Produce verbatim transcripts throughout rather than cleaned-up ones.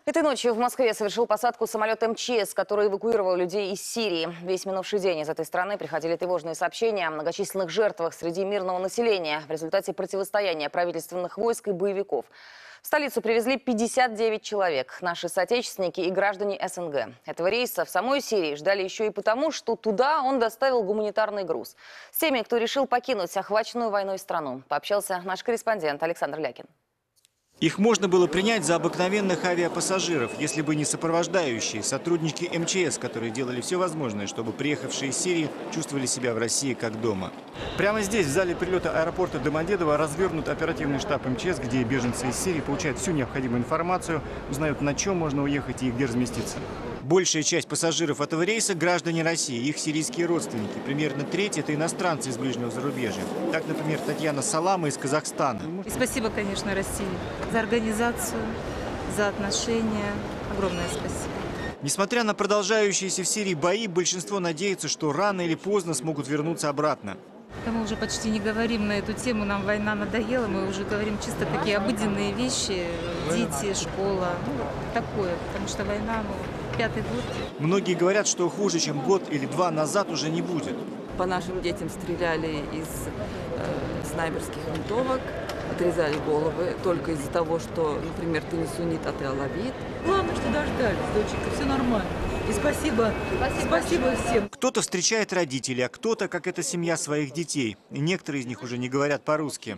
Этой ночью в Москве совершил посадку самолет эм че эс, который эвакуировал людей из Сирии. Весь минувший день из этой страны приходили тревожные сообщения о многочисленных жертвах среди мирного населения в результате противостояния правительственных войск и боевиков. В столицу привезли пятьдесят девять человек, наши соотечественники и граждане эс эн гэ. Этого рейса в самой Сирии ждали еще и потому, что туда он доставил гуманитарный груз. С теми, кто решил покинуть охваченную войной страну, пообщался наш корреспондент Александр Лякин. Их можно было принять за обыкновенных авиапассажиров, если бы не сопровождающие, сотрудники эм че эс, которые делали все возможное, чтобы приехавшие из Сирии чувствовали себя в России как дома. Прямо здесь, в зале прилета аэропорта Домодедово, развернут оперативный штаб эм че эс, где беженцы из Сирии получают всю необходимую информацию, узнают, на чем можно уехать и где разместиться. Большая часть пассажиров этого рейса – граждане России, их сирийские родственники. Примерно треть – это иностранцы из ближнего зарубежья. Так, например, Татьяна Салама из Казахстана. И спасибо, конечно, России за организацию, за отношения. Огромное спасибо. Несмотря на продолжающиеся в Сирии бои, большинство надеется, что рано или поздно смогут вернуться обратно. Да мы уже почти не говорим на эту тему, нам война надоела, мы уже говорим чисто такие обыденные вещи, дети, школа, ну, такое, потому что война, ну, пятый год. Многие говорят, что хуже, чем год или два назад, уже не будет. По нашим детям стреляли из э, снайперских винтовок, отрезали головы только из-за того, что, например, ты не суннит, а ты алавит. Главное, что дождались, доченька, все нормально. И спасибо, спасибо, спасибо всем. Кто-то встречает родителей, а кто-то, как эта семья, своих детей. И некоторые из них уже не говорят по-русски.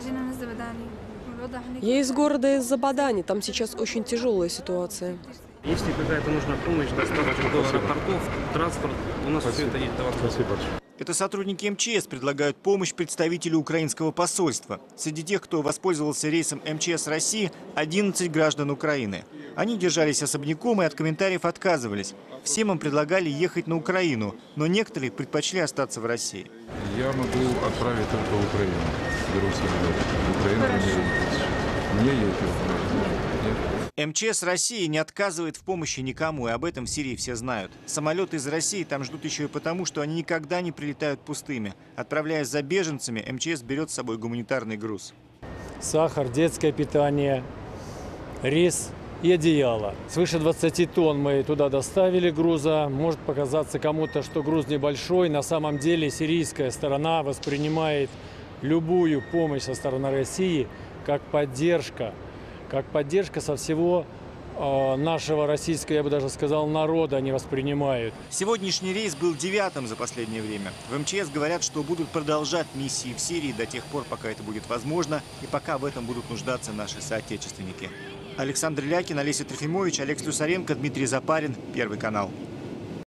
Я из города из Забадани, там сейчас очень тяжелая ситуация. Если какая-то нужна помощь, доставка до аэропортов, транспорт, у нас все это есть. Спасибо. Это сотрудники эм че эс предлагают помощь представителю украинского посольства. Среди тех, кто воспользовался рейсом эм че эс России, одиннадцать граждан Украины. Они держались особняком и от комментариев отказывались. Всем им предлагали ехать на Украину, но некоторые предпочли остаться в России. Я могу отправить только в Украину. Беру самолет. В Украину не Мне ехать в Украину. эм че эс России не отказывает в помощи никому, и об этом в Сирии все знают. Самолеты из России там ждут еще и потому, что они никогда не прилетают пустыми. Отправляясь за беженцами, эм че эс берет с собой гуманитарный груз. Сахар, детское питание, рис и одеяло. Свыше двадцати тонн мы туда доставили груза. Может показаться кому-то, что груз небольшой. На самом деле сирийская сторона воспринимает любую помощь со стороны России как поддержка. Как поддержка со всего э, нашего российского, я бы даже сказал, народа они воспринимают. Сегодняшний рейс был девятым за последнее время. В эм че эс говорят, что будут продолжать миссии в Сирии до тех пор, пока это будет возможно, и пока в этом будут нуждаться наши соотечественники. Александр Лякин, Олеся Трофимович, Олег Слюсаренко, Дмитрий Запарин, Первый канал.